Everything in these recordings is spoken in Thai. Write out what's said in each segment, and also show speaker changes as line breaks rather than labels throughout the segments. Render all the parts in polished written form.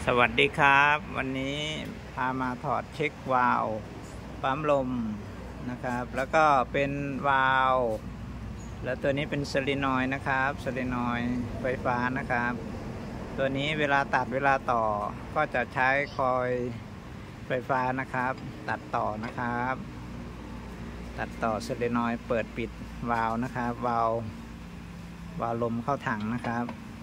สวัสดีครับวันนี้พามาถอดเช็ควาล์วปั๊มลมนะครับแล้วก็เป็นวาล์วแล้วตัวนี้เป็นโซลินอยด์นะครับโซลินอยด์ไฟฟ้านะครับตัวนี้เวลาตัดเวลาต่อก็จะใช้คอยไฟฟ้านะครับตัดต่อนะครับตัดต่อโซลินอยด์เปิดปิดวาล์วนะครับวาล์วลมเข้าถังนะครับ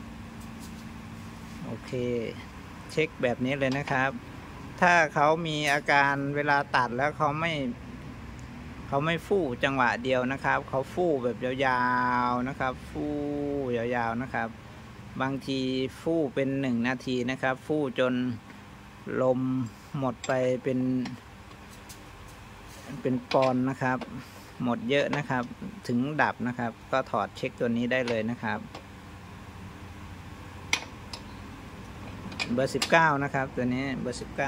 โอเคเช็คแบบนี้เลยนะครับถ้าเขามีอาการเวลาตัดแล้วเขาไม่ฟู่จังหวะเดียวนะครับเขาฟู่แบบยาวๆนะครับฟู่ยาวๆนะครับบางทีฟู่เป็น1 นาทีนะครับฟู่จนลมหมดไปเป็นปอนด์นะครับหมดเยอะนะครับถึงดับนะครับก็ถอดเช็คตัวนี้ได้เลยนะครับเบอร์19นะครับตัวนี้เบอร์19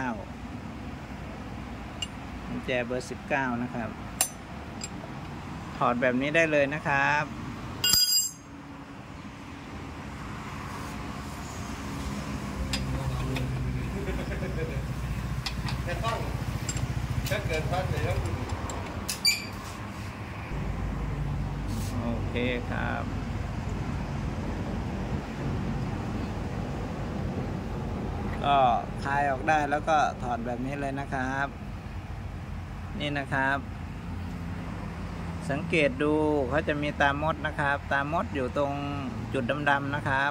กุญแจเบอร์19นะครับถอดแบบนี้ได้เลยนะครับ
ถ้าเกิดพลาดไปแล้ว
โอเคครับก็คลายออกได้แล้วก็ถอดแบบนี้เลยนะครับนี่นะครับสังเกตดูเขาจะมีตามดนะครับตามดอยู่ตรงจุดดำๆนะครับ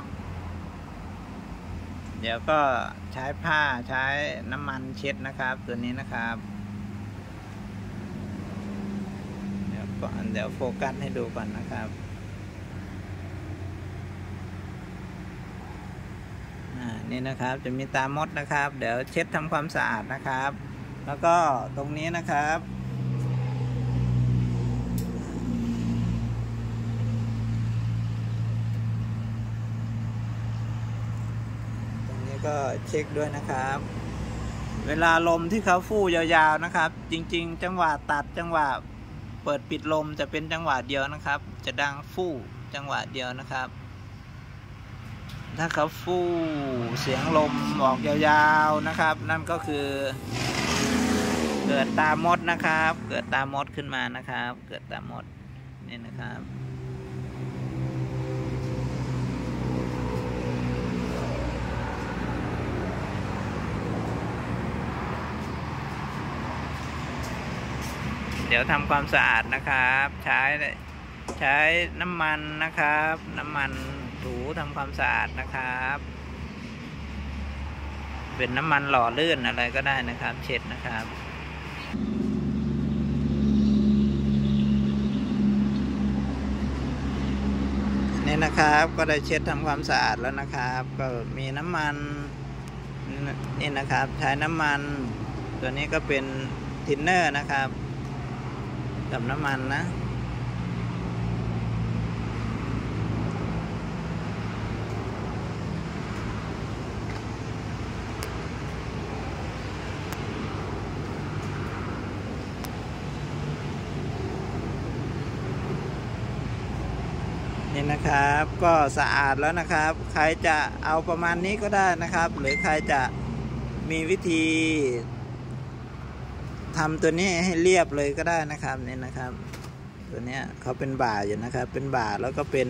เดี๋ยวก็ใช้ผ้าใช้น้ำมันเช็ดนะครับตัวนี้นะครับเดี๋ยวโฟกัสให้ดูก่อนนะครับนี่นะครับจะมีตามดนะครับเดี๋ยวเช็ดทำความสะอาดนะครับแล้วก็ตรงนี้นะครับตรงนี้ก็เช็คด้วยนะครับเวลาลมที่เขาฟู่ยาวๆนะครับจริงๆจังหวะตัดจังหวะเปิดปิดลมจะเป็นจังหวะเดียวนะครับจะดังฟู่จังหวะเดียวนะครับถ้าเขาฟู่เสียงลมออกยาวๆนะครับนั่นก็คือเกิดตามดนะครับเกิดตามดขึ้นมานะครับเกิดตามดนี่นะครับเดี๋ยวทำความสะอาดนะครับใช้น้ำมันนะครับน้ำมันถูทำความสะอาดนะครับเป็นน้ำมันหล่อลื่นอะไรก็ได้นะครับเช็ดนะครับนี่นะครับก็ได้เช็ดทำความสะอาดแล้วนะครับก็มีน้ำมันนี่นะครับใช้น้ำมันตัวนี้ก็เป็นทินเนอร์นะครับกับน้ำมันนะนี่นะครับก็สะอาดแล้วนะครับใครจะเอาประมาณนี้ก็ได้นะครับหรือใครจะมีวิธีทำตัวนี้ให้เรียบเลยก็ได้นะครับนี่นะครับตัวนี้เขาเป็นบ่าอยู่นะครับเป็นบ่าแล้วก็เป็น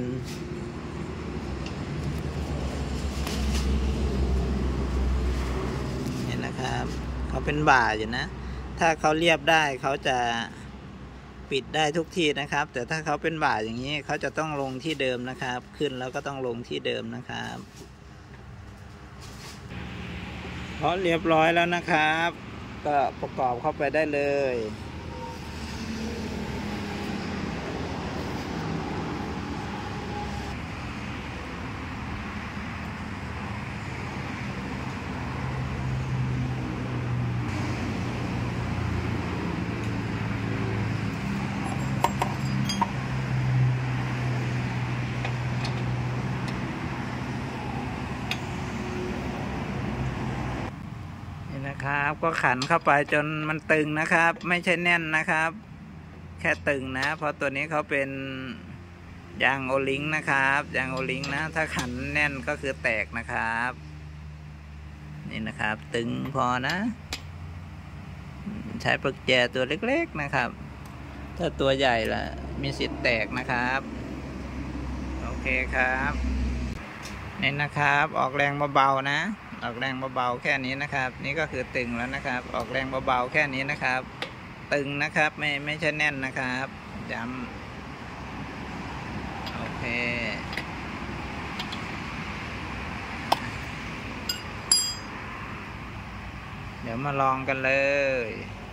นี่นะครับเขาเป็นบ่าอยู่นะถ้าเขาเรียบได้เขาจะปิดได้ทุกที่นะครับแต่ถ้าเขาเป็นบ่าอย่างนี้เขาจะต้องลงที่เดิมนะครับขึ้นแล้วก็ต้องลงที่เดิมนะครับพอเรียบร้อยแล้วนะครับก็ประกอบเข้าไปได้เลยนะครับก็ขันเข้าไปจนมันตึงนะครับไม่ใช่แน่นนะครับแค่ตึงนะเพราะตัวนี้เขาเป็นยางโอลิงนะครับยางโอลิงนะถ้าขันแน่นก็คือแตกนะครับนี่นะครับ ตึงพอนะใช้ประแจตัวเล็กๆนะครับถ้าตัวใหญ่ละมีสิทธิ์แตกนะครับโอเคครับนี่นะครับออกแรงเบาๆนะออกแรงเบาๆแค่นี้นะครับนี่ก็คือตึงแล้วนะครับออกแรงเบาๆแค่นี้นะครับตึงนะครับไม่ใช่แน่นนะครับย้ำโอเคเดี๋ยวมาลองกันเลย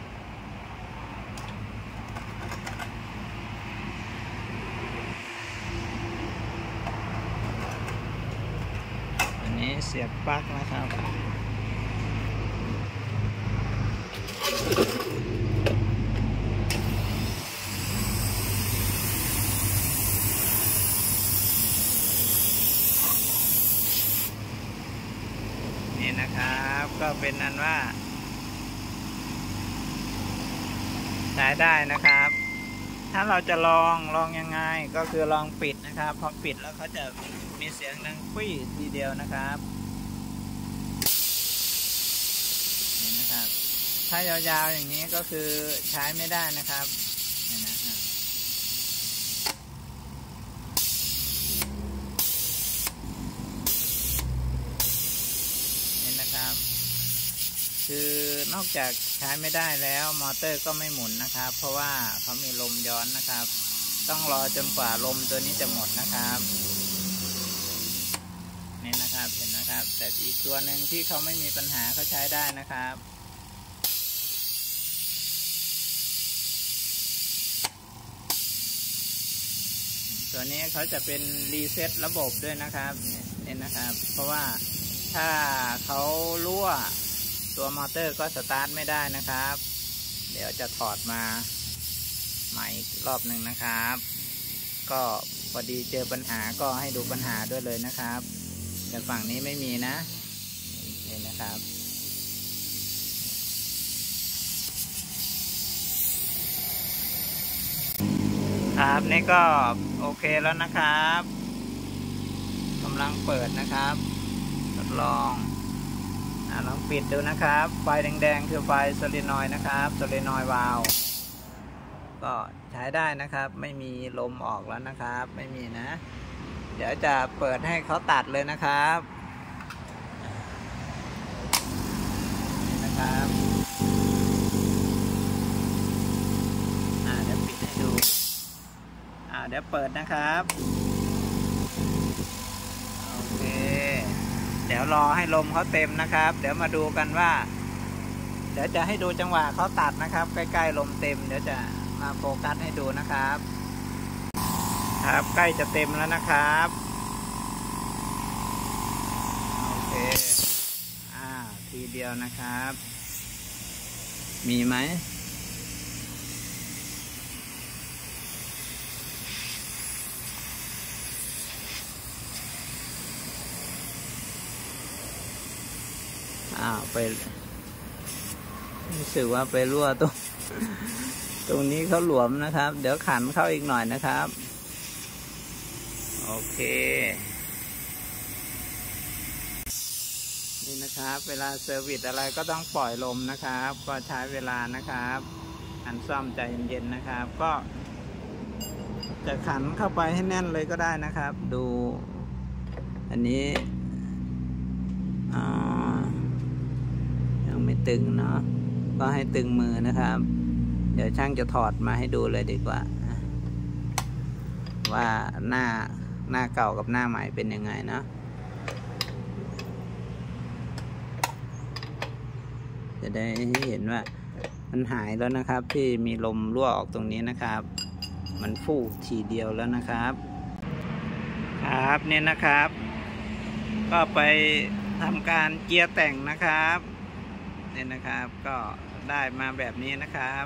อันนี้เสียบปลั๊กนะครับนี่นะครับก็เป็นอันว่าใช้ได้นะครับถ้าเราจะลองยังไงก็คือลองปิดนะครับพอปิดแล้วเขาจะมีเสียงดังปี้ทีเดียวนะครับนี่นะครับถ้ายาวๆอย่างนี้ก็คือใช้ไม่ได้นะครับนี่นะครับนี่นะครับคือนอกจากใช้ไม่ได้แล้วมอเตอร์ก็ไม่หมุนนะครับเพราะว่าเขามีลมย้อนนะครับต้องรอจนกว่าลมตัวนี้จะหมดนะครับนี่นะครับเห็นนะครับแต่อีกตัวหนึ่งที่เขาไม่มีปัญหาเขาใช้ได้นะครับตัวนี้เขาจะเป็นรีเซ็ตระบบด้วยนะครับนี่นะครับเพราะว่าถ้าเขารั่วตัวมอเตอร์ก็สตาร์ทไม่ได้นะครับเดี๋ยวจะถอดมาใหม่อีกรอบหนึ่งนะครับก็พอดีเจอปัญหาก็ให้ดูปัญหาด้วยเลยนะครับแต่ฝั่งนี้ไม่มีนะนี่นะครับครับนี่ก็โอเคแล้วนะครับกำลังเปิดนะครับทดลองลองปิดดูนะครับไฟแดงๆคือไฟโซลินอยด์นะครับโซลินอยด์วาล์วก็ใช้ได้นะครับไม่มีลมออกแล้วนะครับไม่มีนะเดี๋ยวจะเปิดให้เขาตัดเลยนะครับนี่นะครับเดี๋ยวปิดให้ดูเดี๋ยวเปิดนะครับโอเคเดี๋ยวรอให้ลมเขาเต็มนะครับเดี๋ยวมาดูกันว่าเดี๋ยวจะให้ดูจังหวะเขาตัดนะครับใกล้ๆลมเต็มเดี๋ยวจะมาโฟกัสให้ดูนะครับครับใกล้จะเต็มแล้วนะครับโอเคทีเดียวนะครับมีไหมไปรู้สึกว่าไปรั่วตรงนี้เขาหลวมนะครับเดี๋ยวขันเข้าอีกหน่อยนะครับโอเคนี่นะครับเวลาเซอร์วิสอะไรก็ต้องปล่อยลมนะครับก็ใช้เวลานะครับอันซ่อมใจเย็นๆนะครับก็จะขันเข้าไปให้แน่นเลยก็ได้นะครับดูอันนี้ยังไม่ตึงเนาะก็ให้ตึงมือนะครับเดี๋ยวช่างจะถอดมาให้ดูเลยดีกว่าว่าหน้าเก่ากับหน้าใหม่เป็นยังไงนะจะได้เห็นว่ามันหายแล้วนะครับที่มีลมรั่วออกตรงนี้นะครับมันฟู่ทีเดียวแล้วนะครับครับเนี่ยนะครับก็ไปทำการเกียร์แต่งนะครับเนี่ยนะครับก็ได้มาแบบนี้นะครับ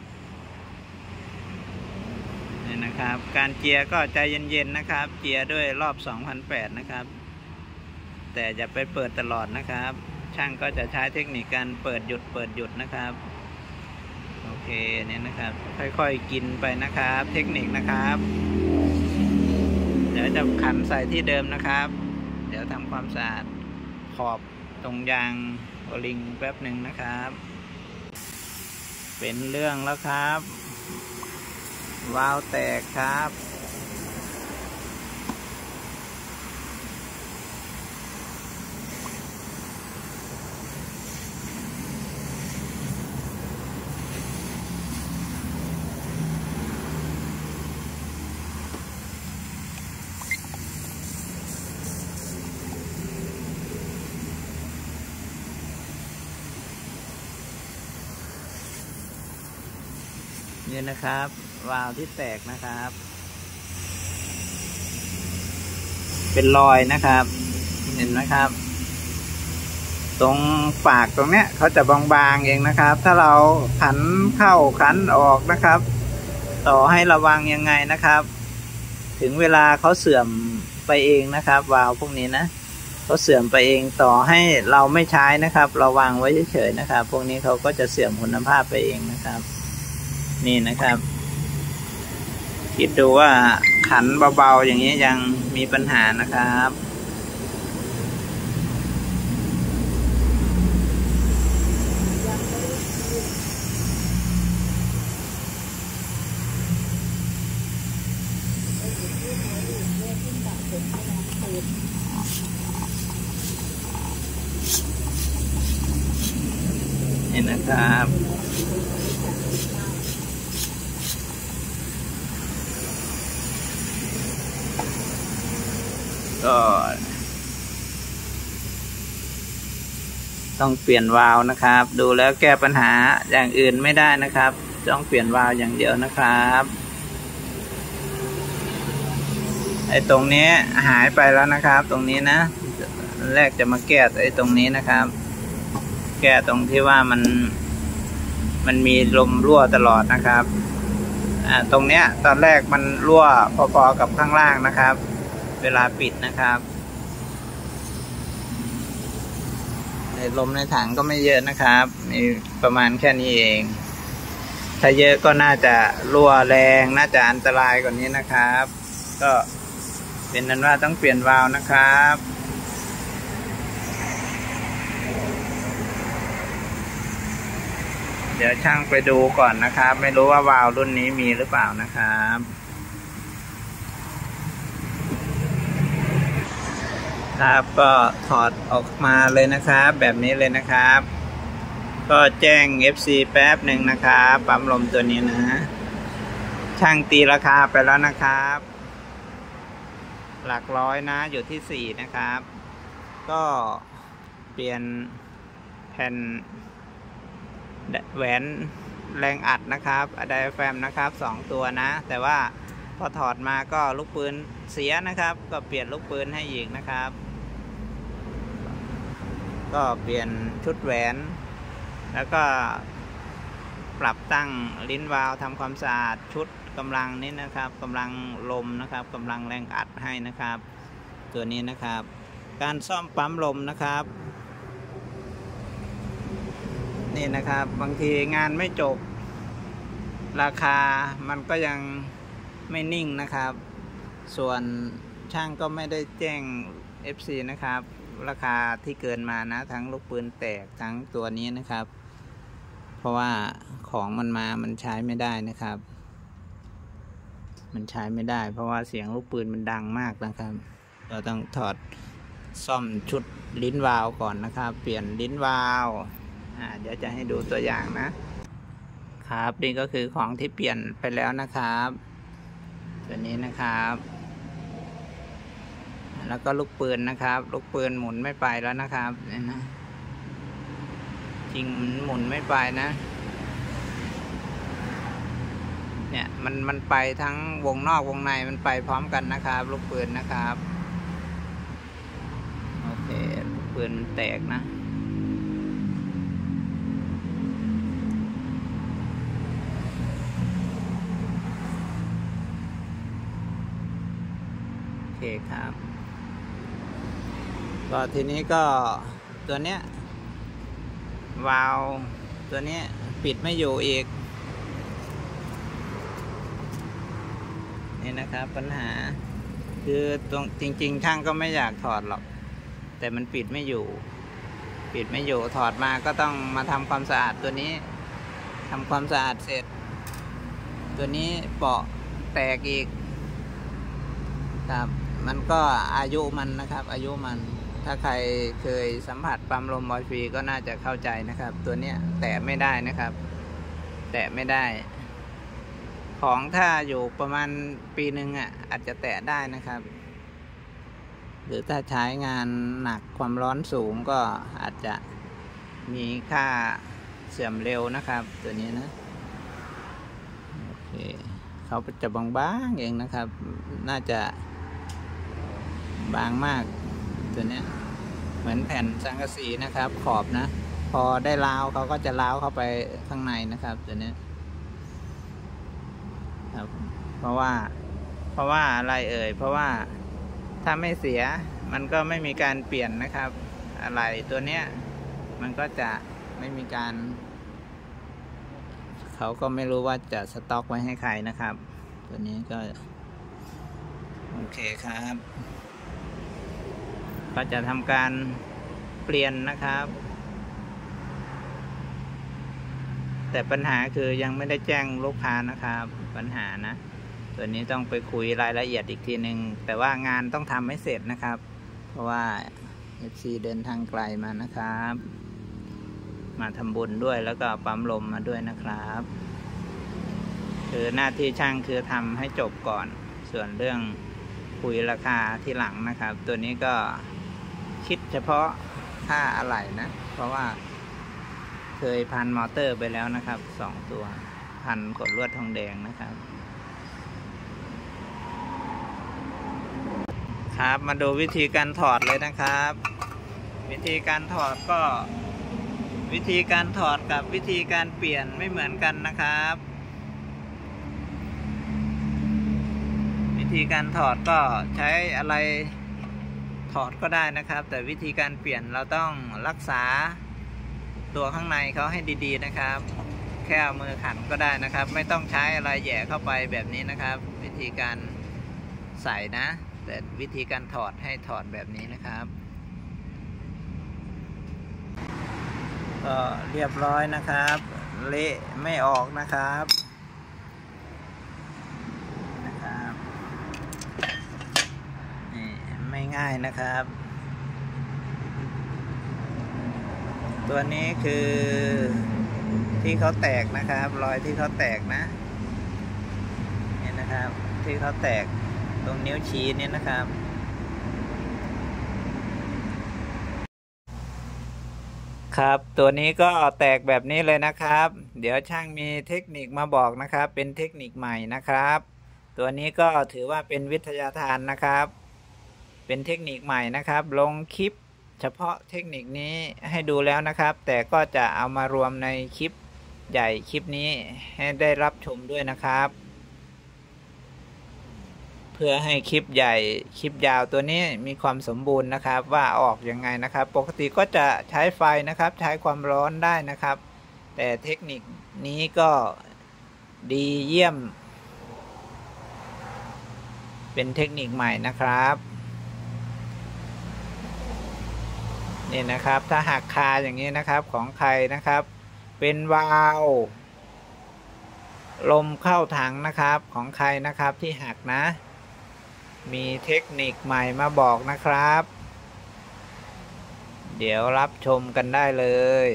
นี่นะครับการเจียก็ใจเย็นๆนะครับเจียด้วยรอบ 2,800 นะครับแต่อย่าไปเปิดตลอดนะครับช่างก็จะใช้เทคนิคการเปิดหยุดนะครับโอเคเนี่ยนะครับค่อยๆกินไปนะครับเทคนิคนะครับเดี๋ยวจะขันใส่ที่เดิมนะครับเดี๋ยวทำความสะอาดขอบตรงยางโอลิงแป๊บหนึ่งนะครับ เป็นเรื่องแล้วครับวาล์วแตกครับนี่นะครับวาล์วที่แตกนะครับเป็นรอยนะครับเห็นไหมครับตรงปากตรงเนี้ยเขาจะบางๆเองนะครับถ้าเราขันเข้าขันออกนะครับต่อให้ระวังยังไงนะครับถึงเวลาเขาเสื่อมไปเองนะครับวาล์วพวกนี้นะเขาเสื่อมไปเองต่อให้เราไม่ใช้นะครับเราวางไว้เฉยๆนะครับพวกนี้เขาก็จะเสื่อมคุณภาพไปเองนะครับนี่นะครับคิดดูว่าขันเบาๆอย่างนี้ยังมีปัญหานะครับนี่นะครับก็ต้องเปลี่ยนวาล์วนะครับดูแล้วแก้ปัญหาอย่างอื่นไม่ได้นะครับต้องเปลี่ยนวาล์วอย่างเดียวนะครับไอ้ตรงนี้หายไปแล้วนะครับตรงนี้นะแรกจะมาแก้ไอ้ตรงนี้นะครับแก้ตรงที่ว่ามันมีลมรั่วตลอดนะครับตรงเนี้ยตอนแรกมันรั่วพอๆกับข้างล่างนะครับเวลาปิดนะครับลมในถังก็ไม่เยอะนะครับมีประมาณแค่นี้เองถ้าเยอะก็น่าจะรั่วแรงน่าจะอันตรายกว่านี้นะครับก็เป็นนั้นว่าต้องเปลี่ยนวาล์วนะครับเดี๋ยวช่างไปดูก่อนนะครับไม่รู้ว่าวาล์วรุ่นนี้มีหรือเปล่านะครับครับก็ถอดออกมาเลยนะครับแบบนี้เลยนะครับก็แจ้ง FC แป๊บหนึ่งนะครับปั๊มลมตัวนี้นะช่างตีราคาไปแล้วนะครับหลักร้อยนะอยู่ที่4นะครับก็เปลี่ยนแผ่นแหวนแรงอัดนะครับไดอะแฟรมนะครับ2ตัวนะแต่ว่าพอถอดมาก็ลูกปืนเสียนะครับก็เปลี่ยนลูกปืนให้อีกนะครับก็เปลี่ยนชุดแหวนแล้วก็ปรับตั้งลิ้นวาล์วทำความสะอาดชุดกำลังนี้นะครับกำลังลมนะครับกำลังแรงอัดให้นะครับตัวนี้นะครับการซ่อมปั๊มลมนะครับนี่นะครับบางทีงานไม่จบราคามันก็ยังไม่นิ่งนะครับส่วนช่างก็ไม่ได้แจ้ง FC นะครับราคาที่เกินมานะทั้งลูกปืนแตกทั้งตัวนี้นะครับเพราะว่าของมันใช้ไม่ได้นะครับมันใช้ไม่ได้เพราะว่าเสียงลูกปืนมันดังมากนะครับเราต้องถอดซ่อมชุดลิ้นวาล์วก่อนนะครับเปลี่ยนลิ้นวาล์วเดี๋ยวจะให้ดูตัวอย่างนะครับนี่ก็คือของที่เปลี่ยนไปแล้วนะครับตัวนี้นะครับแล้วก็ลูกปืนนะครับลูกปืนหมุนไม่ไปแล้วนะครับนี่นะจริงหมุนไม่ไปนะเนี่ยมันไปทั้งวงนอกวงในมันไปพร้อมกันนะครับลูกปืนนะครับโอเคลูกปืนแตกนะโอเคครับก็ทีนี้ก็ตัวเนี้ยวาล์วตัวนี้ปิดไม่อยู่อีกนี่นะครับปัญหาคือตรงจริงๆช่างก็ไม่อยากถอดหรอกแต่มันปิดไม่อยู่ปิดไม่อยู่ถอดมาก็ต้องมาทำความสะอาดตัวนี้ทำความสะอาดเสร็จตัวนี้เปาะแตกอีกครับมันก็อายุมันนะครับอายุมันถ้าใครเคยสัมผัสปั๊มลมออยล์ฟรีก็น่าจะเข้าใจนะครับตัวเนี้ยแตะไม่ได้นะครับแตะไม่ได้ของถ้าอยู่ประมาณปีหนึ่งอาจจะแตะได้นะครับหรือถ้าใช้งานหนักความร้อนสูงก็อาจจะมีค่าเสื่อมเร็วนะครับตัวนี้นะโอเคเขาจะบางๆเองนะครับน่าจะบางมากตัวนี้เหมือนแผ่นสังกะสีนะครับขอบนะพอได้ล้าวเขาก็จะล้าวเข้าไปข้างในนะครับตัวนี้ครับเพราะว่าอะไรเอ่ยเพราะว่าถ้าไม่เสียมันก็ไม่มีการเปลี่ยนนะครับอะไรตัวเนี้ยมันก็จะไม่มีการเขาก็ไม่รู้ว่าจะสต็อกไว้ให้ใครนะครับตัวนี้ก็โอเคครับก็จะทำการเปลี่ยนนะครับแต่ปัญหาคือยังไม่ได้แจ้งลูกค้านะครับปัญหานะตัวนี้ต้องไปคุยรายละเอียดอีกทีหนึ่งแต่ว่างานต้องทำให้เสร็จนะครับเพราะว่า FC เดินทางไกลมานะครับมาทำบุญด้วยแล้วก็ปั๊มลมมาด้วยนะครับคือหน้าที่ช่างคือทำให้จบก่อนส่วนเรื่องคุยราคาที่หลังนะครับตัวนี้ก็คิดเฉพาะค่าอะไหล่นะเพราะว่าเคยพันมอเตอร์ไปแล้วนะครับ2ตัวพันกดลวดทองแดงนะครับครับมาดูวิธีการถอดเลยนะครับวิธีการถอดก็วิธีการถอดกับวิธีการเปลี่ยนไม่เหมือนกันนะครับวิธีการถอดก็ใช้อะไรถอดก็ได้นะครับแต่วิธีการเปลี่ยนเราต้องรักษาตัวข้างในเขาให้ดีๆนะครับแค่เอามือขันก็ได้นะครับไม่ต้องใช้อะไรแหย่เข้าไปแบบนี้นะครับวิธีการใส่นะแต่วิธีการถอดให้ถอดแบบนี้นะครับก็เรียบร้อยนะครับเละไม่ออกนะครับนี่ไม่ง่ายนะครับตัวนี้คือที่เขาแตกนะครับรอยที่เขาแตกนะนี่นะครับที่เขาแตกตรงนิ้วชี้นี่นะครับครับตัวนี้ก็แตกแบบนี้เลยนะครับเดี๋ยวช่างมีเทคนิคมาบอกนะครับเป็นเทคนิคใหม่นะครับตัวนี้ก็ถือว่าเป็นวิทยาทานนะครับเป็นเทคนิคใหม่นะครับลงคลิปเฉพาะเทคนิคนี้ให้ดูแล้วนะครับแต่ก็จะเอามารวมในคลิปใหญ่คลิปนี้ให้ได้รับชมด้วยนะครับเพื่อให้คลิปใหญ่คลิปยาวตัวนี้มีความสมบูรณ์นะครับว่าออกยังไงนะครับปกติก็จะใช้ไฟนะครับใช้ความร้อนได้นะครับแต่เทคนิคนี้ก็ดีเยี่ยมเป็นเทคนิคใหม่นะครับนี่นะครับถ้าหักคาอย่างนี้นะครับของใครนะครับเป็นวาล์วลมเข้าถังนะครับของใครนะครับที่หักนะมีเทคนิคใหม่มาบอกนะครับเดี๋ยวรับชมกันได้เลย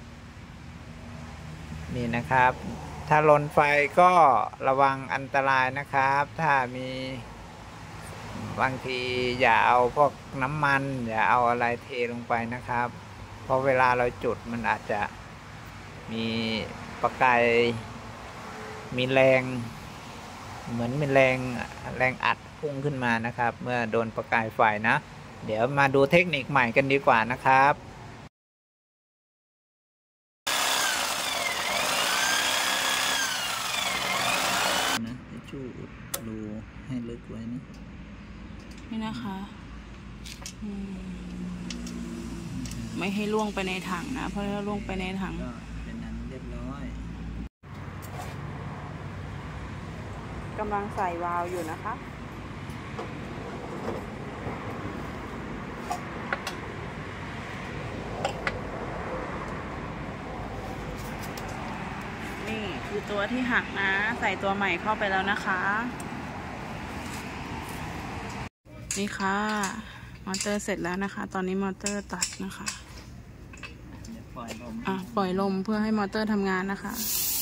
นี่นะครับถ้าลนไฟก็ระวังอันตรายนะครับถ้ามีบางทีอย่าเอาพวกน้ำมันอย่าเอาอะไรเทลงไปนะครับเพราะเวลาเราจุดมันอาจจะมีประกายมีแรงเหมือนมีแรงอัดพุ่งขึ้นมานะครับเมื่อโดนประกายไฟนะเดี๋ยวมาดูเทคนิคใหม่กันดีกว่านะครับนะชูรูให้ลึกไว้นะ
นี่นะคะไม่ให้ล่วงไปในถังนะเพราะถ้าล่วงไปในถัง
ก็เป็นนั้นเรียบร้อย
กำลังใส่วาล์วอยู่นะคะตัวที่หักนะ ใส่ตัวใหม่เข้าไปแล้วนะคะนี่ค่ะมอเตอร์เสร็จแล้วนะคะตอนนี้มอเตอร์ตัดนะคะปล่อยลมเพื่อให้มอเตอร์ทำงานนะคะ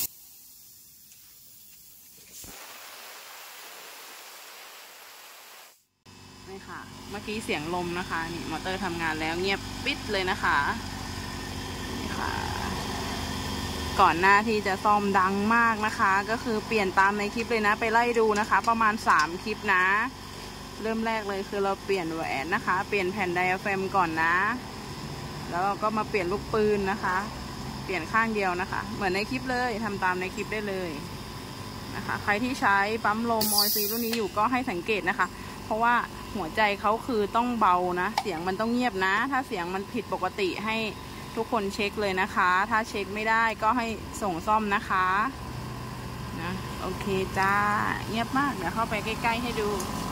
นี่ค่ะเมื่อกี้เสียงลมนะคะนี่มอเตอร์ทำงานแล้วเงียบปิดเลยนะคะนี่ค่ะก่อนหน้าที่จะซ่อมดังมากนะคะก็คือเปลี่ยนตามในคลิปเลยนะไปไล่ดูนะคะประมาณ3คลิปนะเริ่มแรกเลยคือเราเปลี่ยนแหวนนะคะเปลี่ยนแผ่นไดอะแฟรมก่อนนะแล้วเราก็มาเปลี่ยนลูกปืนนะคะเปลี่ยนข้างเดียวนะคะเหมือนในคลิปเลยทำตามในคลิปได้เลยนะคะใครที่ใช้ปั๊มลมออยซีรุ่นนี้อยู่ก็ให้สังเกตนะคะเพราะว่าหัวใจเขาคือต้องเบานะเสียงมันต้องเงียบนะถ้าเสียงมันผิดปกติให้ทุกคนเช็คเลยนะคะถ้าเช็คไม่ได้ก็ให้ส่งซ่อมนะคะนะโอเคจ้าเงียบมากเดี๋ยวเข้าไปใกล้ๆให้ดู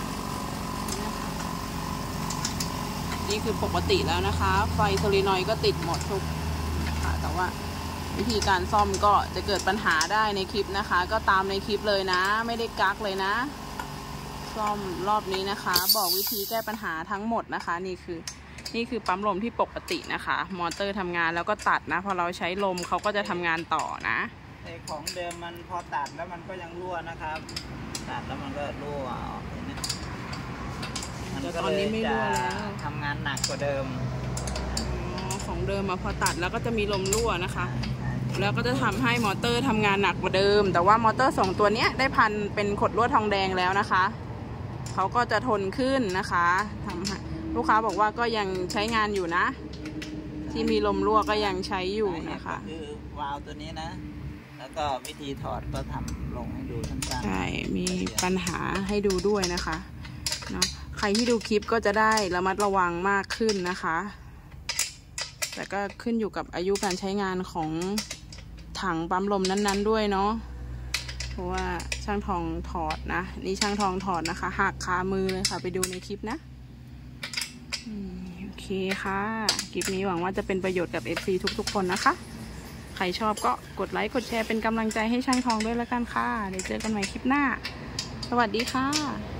นี่คือปกติแล้วนะคะไฟโซลินอยด์ก็ติดหมดทุกค่ะแต่ว่าวิธีการซ่อมก็จะเกิดปัญหาได้ในคลิปนะคะก็ตามในคลิปเลยนะไม่ได้กักเลยนะซ่อมรอบนี้นะคะบอกวิธีแก้ปัญหาทั้งหมดนะคะนี่คือปั๊มลมที่ปกตินะคะมอเตอร์ทำงานแล้วก็ตัดนะพอเราใช้ลมเขาก็จะทำงานต่อนะ
แต่ของเดิมมันพอตัดแล้วมันก็ยังรั่วนะครับตัดแล้วมันก็รั่วออกมันก็เลยจะทำงานหนักกว่าเดิม
ของเดิมมาพอตัดแล้วก็จะมีลมรั่วนะคะแล้วก็จะทำให้มอเตอร์ทำงานหนักกว่าเดิมแต่ว่ามอเตอร์2ตัวนี้ได้พันเป็นขดลวดทองแดงแล้วนะคะเขาก็จะทนขึ้นนะคะทำให้ลูกค้าบอกว่าก็ยังใช้งานอยู่นะที่มีลมรั่วก็ยังใช้อยู่นะคะ
คือวาล์วตัวนี้นะแล้วก็วิธีถอดก็ทำลงให้ดูสั้นๆ
ใช่มีปัญหาให้ดูด้วยนะคะเนาะใครที่ดูคลิปก็จะได้ระมัดระวังมากขึ้นนะคะแต่ก็ขึ้นอยู่กับอายุการใช้งานของถังปั๊มลมนั้นๆด้วยเนาะเพราะว่าช่างทองถอดนะนี่ช่างทองถอดนะคะหักคามือเลยค่ะไปดูในคลิปนะโอเคค่ะคลิปนี้หวังว่าจะเป็นประโยชน์กับ FC ทุกๆคนนะคะใครชอบก็กดไลค์กดแชร์เป็นกำลังใจให้ช่างทองด้วยแล้วกันค่ะเดี๋ยวเจอกันใหม่คลิปหน้าสวัสดีค่ะ